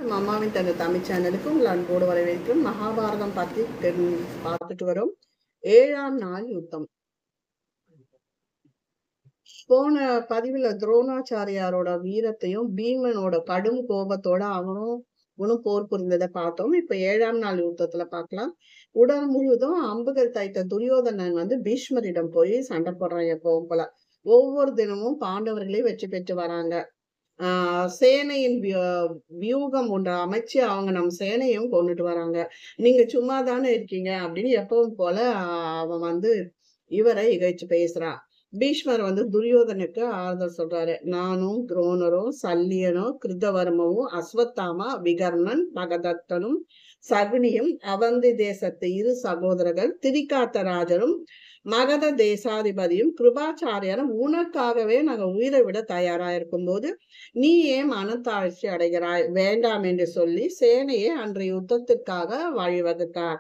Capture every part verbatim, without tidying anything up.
அனைவருக்கும் அம்மாவின் தங்க தமிழ் சேனலுக்கு உங்கள் அன்போடு வரவேற்கும். மகாபாரதம் பத்தி பார்த்துட்டு வரும். ஏழாம் நாள் யுத்தம். போன பதிவுல துரோணாச்சாரியாரோட வீரத்தையும் பீமனோட கடும் கோபத்தோட அவனும் உனும் போர் புரிந்ததை பார்த்தோம். இப்ப ஏழாம் நாள் யுத்தத்துல பார்க்கலாம். உடல் முழுவதும் அம்புகள் தைத்த துரியோதனன் வந்து பீஷ்மரிடம் போய் சண்டை போடுறான். எப்பவும் போல ஒவ்வொரு தினமும் பாண்டவர்களே வெற்றி பெற்று வராங்க. ஆஹ் சேனையின் வியூகம் ஒன்று அமைச்சு அவங்க நம்ம சேனையும் கொண்டுட்டு வராங்க. நீங்க சும்மா தானே இருக்கீங்க அப்படின்னு எப்பவும் போல அவன் வந்து இவரை இகைச்சு பேசுறான். பீஷ்மர் வந்து துரியோதனுக்கு ஆறுதல் சொல்றாரு. நானும் துரோணரும் சல்லியனும் கிருதவர்மவும் அஸ்வத்தாமா விகர்ணன் பகதத்தனும் சகுனியும் அவந்தி தேசத்து இரு சகோதரர்கள் திரிகாத்த ராஜரும் மகத தேசாதிபதியும் கிருபாச்சாரியரும் உனக்காகவே நாங்க உயிரை விட தயாரா இருக்கும் போது நீ ஏன் மனத்தாழ்ச்சி அடைகிறாய்? வேண்டாம் என்று சொல்லி சேனையை அன்றைய யுத்தத்திற்காக வழிவகுத்தார்.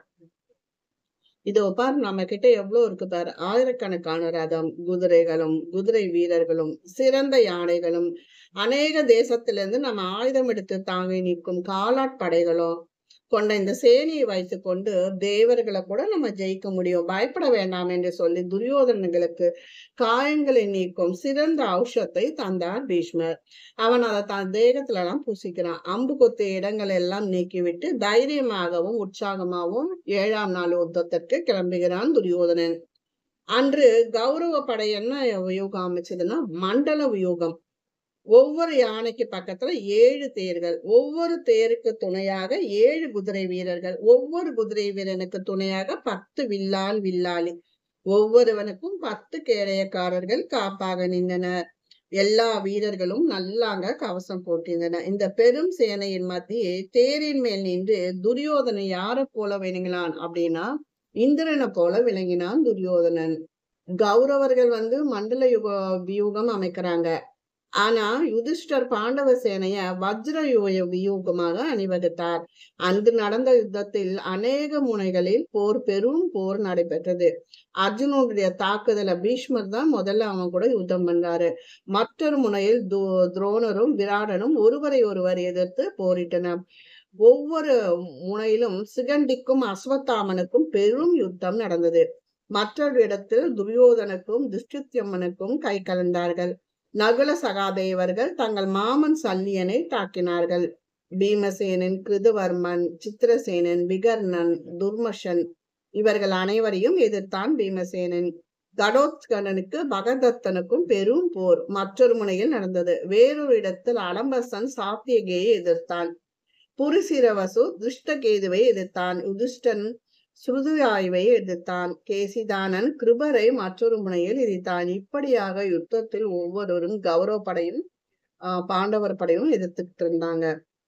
இதோ பார், நம்ம கிட்ட எவ்வளவு இருக்கு பாரு. ஆயிரக்கணக்கான ரதம், குதிரைகளும் குதிரை வீரர்களும் சிறந்த யானைகளும் அநேக தேசத்திலிருந்து நம்ம ஆயுதம் எடுத்து தாங்கி நிற்கும் காலாட்படைகளும் கொண்ட இந்த சேனையை வைத்து கொண்டு தேவர்களை கூட நம்ம ஜெயிக்க முடியும், பயப்பட வேண்டாம் என்று சொல்லி துரியோதனங்களுக்கு காயங்களை நீக்கும் சிறந்த ஔஷத்தை தந்தார் பீஷ்மர். அவன் அதை தன் தேகத்துல எல்லாம் பூசிக்கிறான். அம்பு கொத்த இடங்கள் எல்லாம் நீக்கிவிட்டு தைரியமாகவும் உற்சாகமாகவும் ஏழாம் நாள் யுத்தத்திற்கு கிளம்புகிறான் துரியோதனன். அன்று கௌரவ படை என்ன வியூகம் அமைச்சதுன்னா மண்டல வியூகம். ஒவ்வொரு யானைக்கு பக்கத்துல ஏழு தேர்கள், ஒவ்வொரு தேருக்கு துணையாக ஏழு குதிரை வீரர்கள், ஒவ்வொரு குதிரை வீரனுக்கு துணையாக பத்து வில்லால் வில்லாளி, ஒவ்வொருவனுக்கும் பத்து கேடயக்காரர்கள் காப்பாக நின்றனர். எல்லா வீரர்களும் நல்லாங்க கவசம் போட்டிருந்தனர். இந்த பெரும் சேனையின் மத்தியே தேரின் மேல் நின்று துரியோதனை யாரை போல விளங்கினான் அப்படின்னா இந்திரனை போல விளங்கினான் துரியோதனன். கௌரவர்கள் வந்து மண்டல யுக வியூகம் அமைக்கிறாங்க. ஆனா யுதிஷ்டர் பாண்டவ சேனைய வஜ்ர வியூகமாக அணிவகுத்தார். அன்று நடந்த யுத்தத்தில் அநேக முனைகளில் போர் பெரும் போர் நடைபெற்றது. அர்ஜுனுடைய தாக்குதல பீஷ்மர் தான் முதல்ல அவன் கூட யுத்தம் பண்றாரு. மற்றொரு முனையில் து துரோணரும் விராடனும் ஒருவரை ஒருவர் எதிர்த்து போரிட்டனர். ஒவ்வொரு முனையிலும் சிகண்டிக்கும் அஸ்வத்தாமனுக்கும் பெரும் யுத்தம் நடந்தது. மற்றொரு இடத்தில் துரியோதனுக்கும் துஷ்டித்யம்மனுக்கும் கை கலந்தார்கள். நகுல சகாதேவர்கள் தங்கள் மாமன் சல்லியனை தாக்கினார்கள். பீமசேனன், கிருதவர்மன், சித்திரசேனன், விகர்ணன், துர்மஷன் இவர்கள் அனைவரையும் எதிர்த்தான் பீமசேனன். கடோத்கனனுக்கு பகதத்தனுக்கும் பெரும் போர் மற்றொரு முனையில் நடந்தது. வேறொரு இடத்தில் அலம்பசன் சாத்தியகேயை எதிர்த்தான். புரிசிரவசு துஷ்டகேதுவை எதிர்த்தான். யுதிஷ்டன் சுருதுயாய்வை எதிர்த்தான். கேசிதானன் கிருபரை மற்றொரு முனையில் எதிர்த்தான். இப்படியாக யுத்தத்தில் ஒவ்வொருவரும் கௌரவ படையும் ஆஹ் பாண்டவர் படையும் எதிர்த்துட்டு இருந்தாங்க.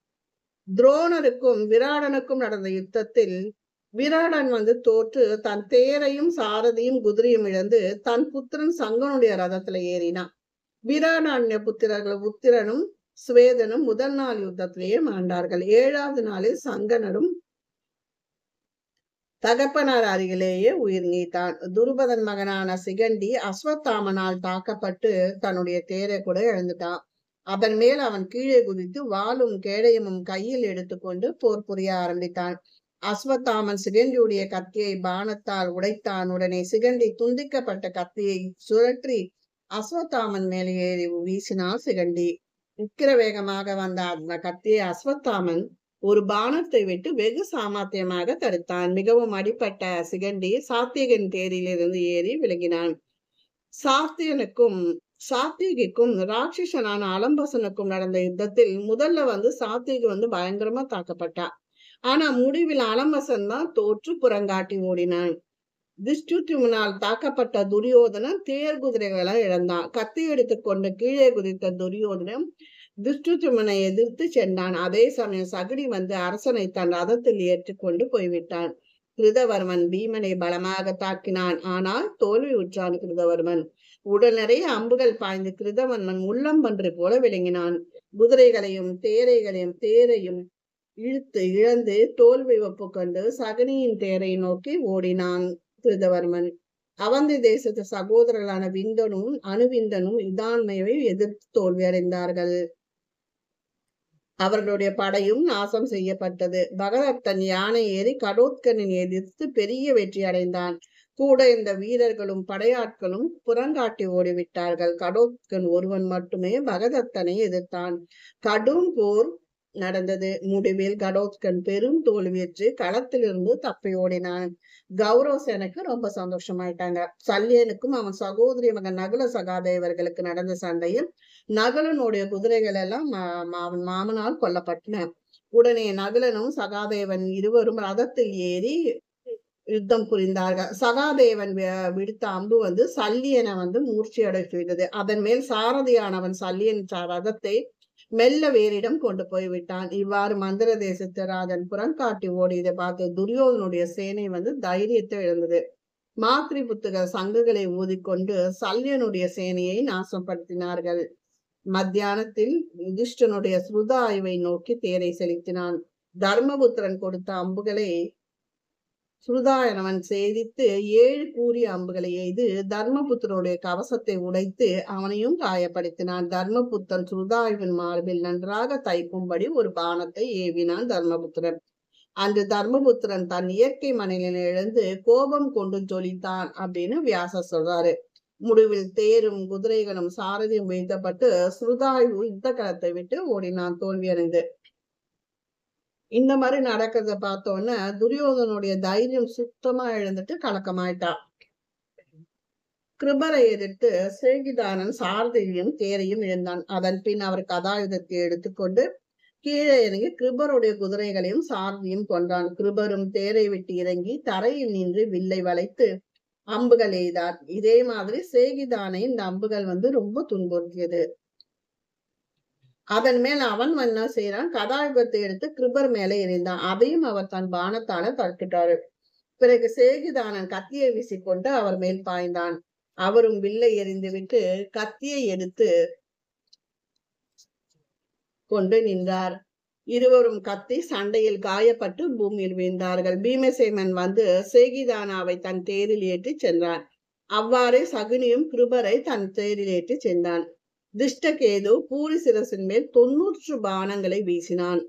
துரோணருக்கும் விராடனுக்கும் நடந்த யுத்தத்தில் விராடன் வந்து தோற்று தன் தேரையும் சாரதியும் குதிரையும் இழந்து தன் புத்திரன் சங்கனுடைய ரதத்துல ஏறினான். விராடாண்ய புத்திரர்கள் உத்திரனும் சுவேதனும் முதல் நாள் யுத்தத்திலேயே மாண்டார்கள். ஏழாவது நாளில் சங்கனரும் தகப்பனார் அருகிலேயே உயிர் நீத்தான். துருபதன் மகனான சிகண்டி அஸ்வத்தாமனால் தாக்கப்பட்டு தன்னுடைய தேரை கூட இழந்துட்டான். அதன் மேல் அவன் கீழே குதித்து வாளும் கேடயமும் கையில் எடுத்துக்கொண்டு போர் புரிய ஆரம்பித்தான். அஸ்வத்தாமன் சிகண்டியுடைய கத்தியை பானத்தால் உடைத்தான். உடனே சிகண்டி துண்டிக்கப்பட்ட கத்தியை சுழற்றி அஸ்வத்தாமன் மேலே ஏறி வீசினான் சிகண்டி. உக்கிர வேகமாக வந்த அந்த கத்தியை அஸ்வத்தாமன் ஒரு பானத்தை விட்டு வெகு சாமர்த்தியமாக தடுத்தான். மிகவும் அடிப்பட்ட சிகண்டி சாத்தியகன் தேரிலிருந்து ஏறி விலகினான். சாத்தியனுக்கும் சாத்தியகிக்கும் ராட்சசனான அலம்பசனுக்கும் நடந்த யுத்தத்தில் முதல்ல வந்து சாத்தியகு வந்து பயங்கரமா தாக்கப்பட்டான். ஆனா முடிவில் அலம்பசன் தான் தோற்று புறங்காட்டி ஓடினான். துஷ்டுத்யுமனால் தாக்கப்பட்ட துரியோதனன் தேர் குதிரைகளை இழந்தான். கத்தி எடுத்துக்கொண்டு கீழே குதித்த துரியோதனன் துஷ்டுத்யுமனை எதிர்த்து சென்றான். அதே சமயம் சகுனி வந்து அரசனை தன் ரதத்தில் ஏற்றுக்கொண்டு போய்விட்டான். கிருதவர்மன் பீமனை பலமாக தாக்கினான். ஆனால் தோல்வி உற்றான் கிருதவர்மன். உடல் நிறைய அம்புகள் பாய்ந்து கிருதவர்மன் உள்ளம்பன்று போல விளங்கினான். குதிரைகளையும் தேரைகளையும் தேரையும் இழுத்து இழந்து தோல்வி ஒப்புக்கொண்டு சகுனியின் தேரை நோக்கி ஓடினான் கிருதவர்மன். அவந்தி தேசத்து சகோதரர்களான விந்தனும் அணுவிந்தனும் இதாண்மையை எதிர்த்து தோல்வி அடைந்தார்கள். அவர்களுடைய படையும் நாசம் செய்யப்பட்டது. பகதத்தன் யானை ஏறி கடோத்கனை எதிர்த்து பெரிய வெற்றி அடைந்தான். கூட இந்த வீரர்களும் படையாட்களும் புறங்காட்டி ஓடிவிட்டார்கள். கடோத்கன் ஒருவன் மட்டுமே பகதத்தனை எதிர்த்தான். கடும் போர் நடந்தது. முடிவில் கடோத்கன் பெரும் தோல்வியற்று களத்திலிருந்து தப்பி ஓடினான். கௌரவ சேனைக்கு ரொம்ப சந்தோஷமாயிட்டாங்க. சல்லியனுக்கும் அவன் சகோதரி மகன் நகுல சகாதேவர்களுக்கு நடந்த சண்டையில் நகுலனுடைய குதிரைகள் எல்லாம் அவன் மாமனால் கொல்லப்பட்டன. உடனே நகுலனும் சகாதேவன் இருவரும் ரதத்தில் ஏறி யுத்தம் புரிந்தார்கள். சகாதேவன் விடுத்த அம்பு வந்து சல்லியனை வந்து மூர்ச்சி அடை செய்தது. அதன் மேல் சாரதியானவன் சல்லியன் ரதத்தை மெல்ல வேறிடம் கொண்டு போய்விட்டான். இவ்வாறு மந்திர தேசத்து ராஜன் புறங்காட்டி ஓடியதை பார்த்து துரியோதனுடைய சேனை வந்து தைரியத்தை இழந்தது. மாத்திரி புத்துகள் சங்குகளை ஊதிக்கொண்டு சல்லியனுடைய சேனையை நாசப்படுத்தினார்கள். மத்தியானத்தில் யுதிஷ்டனுடைய ஸ்ருத ஆய்வை நோக்கி தேரை செலுத்தினான். தர்மபுத்திரன் கொடுத்த அம்புகளை சுருதாயனவன் சேதித்து ஏழு கூறிய அம்புகளை எய்து தர்மபுத்தனுடைய கவசத்தை உடைத்து அவனையும் காயப்படுத்தினான். தர்மபுத்தன் சுருதாயுவின் மார்பில் நன்றாக தைக்கும்படி ஒரு பானத்தை ஏவினான் தர்மபுத்திரன். அன்று தர்மபுத்திரன் தன் இயற்கை மனநிலை இழந்து கோபம் கொண்டு ஜொலித்தான் அப்படின்னு வியாசர் சொல்றாரு. முடிவில் தேரும் குதிரைகளும் சாரதியும் வீழ்த்தப்பட்டு சுருதாயு யுத்த களத்தை விட்டு ஓடினான் தோல்வியடைந்து. இந்த மாதிரி நடக்கிறத பார்த்தோன்னா துரியோதனுடைய தைரியம் சுத்தமா இழந்துட்டு கலக்கமாயிட்டான். கிருபரை எதிர்த்து சேகிதானன் சாரதியையும் தேரையும் இழந்தான். அதன் பின் அவர் கதாயுதத்தை எடுத்துக்கொண்டு கீழே இறங்கி கிருபருடைய குதிரைகளையும் சாரதியும் கொண்டான். கிருபரும் தேரை விட்டு இறங்கி தரையில் நின்று வில்லை வளைத்து அம்புகள் எய்தார். இதே மாதிரி சேகிதானை இந்த அம்புகள் வந்து ரொம்ப துன்புறுத்தியது. அதன் மேல் அவன் என்ன செய்யறான், கதாயுகத்தை எடுத்து கிருபர் மேலே எறிந்தான். அதையும் அவர் தன் பானத்தால தடுத்துட்டாரு. பிறகு சேகிதானன் கத்தியை வீசிக்கொண்டு அவர் மேல் பாய்ந்தான். அவரும் வில்லை எறிந்து விட்டு கத்தியை எடுத்து கொண்டு நின்றார். இருவரும் கத்தி சண்டையில் காயப்பட்டு பூமியில் வீழ்ந்தார்கள். பீமசேனன் வந்து சேகிதானாவை தன் தேரில் ஏற்றி சென்றான். அவ்வாறே சகுனியும் கிருபரை தன் தேரில் ஏற்றி சென்றான். திஷ்டகேது பூரி சிரசின் மேல் தொன்னூற்று பானங்களை வீசினான்.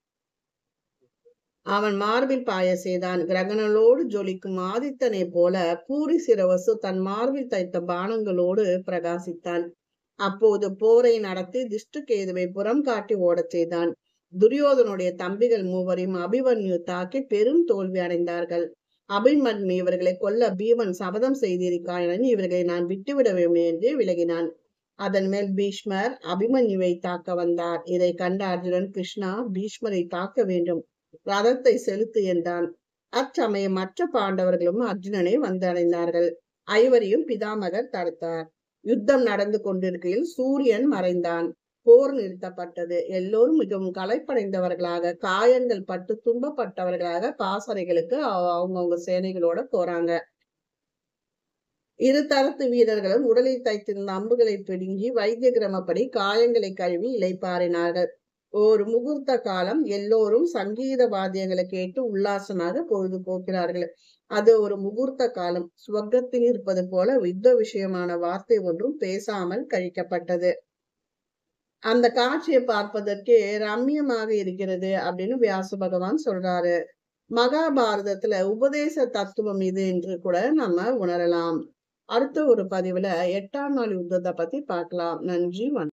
அவன் மார்பில் பாய செய்தான். கிரகணலோடு ஜொலிக்கும் ஆதித்தனை போல பூரி சிரவசு தன் மார்பில் தைத்த பானங்களோடு பிரகாசித்தான். அப்போது போரை நடத்தி திஷ்டகேதுவை புறம் காட்டி ஓடச் செய்தான். துரியோதனுடைய தம்பிகள் மூவரையும் அபிமன்யு தாக்கி பெரும் தோல்வி அடைந்தார்கள். அபிமன்யு இவர்களை கொல்ல பீமன் சபதம் செய்திருக்கான். இவர்களை நான் விட்டுவிட வேண்டும் என்று விலகினான். அதன் மேல் பீஷ்மர் அபிமன்யுவை தாக்க வந்தார். இதை கண்ட அர்ஜுனன், கிருஷ்ணா, பீஷ்மரை தாக்க வேண்டும், ரதத்தை செலுத்து என்றான். அச்சமயம் மற்ற பாண்டவர்களும் அர்ஜுனனை வந்தடைந்தார்கள். ஐவரையும் பிதாமகர் தடுத்தார். யுத்தம் நடந்து கொண்டிருக்கையில் சூரியன் மறைந்தான். போர் நிறுத்தப்பட்டது. எல்லோரும் மிகவும் களைப்படைந்தவர்களாக, காயங்கள் பட்டு துன்பப்பட்டவர்களாக பாசறைகளுக்கு அவங்கவுங்க சேனைகளோட போறாங்க. இரு தரத்து வீரர்களும் உடலில் தைத்திருந்த அம்புகளை பிடுங்கி வைத்திய கிரமப்படி காயங்களை கழுவி இளைப்பாறினார்கள். ஒரு முகூர்த்த காலம். எல்லோரும் சங்கீத வாத்தியங்களை கேட்டு உல்லாசமாக பொழுது போக்கிறார்கள். அது ஒரு முகூர்த்த காலம். சுவர்க்கத்தில் இருப்பது போல யுத்த விஷயமான வார்த்தை ஒன்றும் பேசாமல் கழிக்கப்பட்டது. அந்த காட்சியை பார்ப்பதற்கே ரம்யமாக இருக்கிறது அப்படின்னு வியாச பகவான் சொல்றாரு. மகாபாரதத்துல உபதேச தத்துவம் இது என்று கூட நம்ம உணரலாம். அடுத்த ஒரு பதிவுல எட்டாம் நாள் யுத்தத்தை பத்தி பார்க்கலாம். நன்றி, வணக்கம்.